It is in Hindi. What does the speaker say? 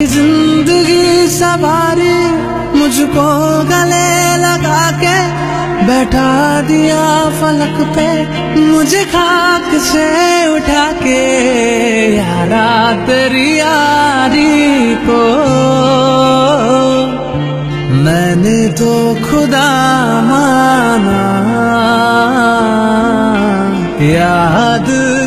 जिंदगी सवारी मुझको गले लगा के बैठा दिया फलक पे, मुझे खाक से उठा के यारा तेरी यारी को मैंने तो खुदा माना। याद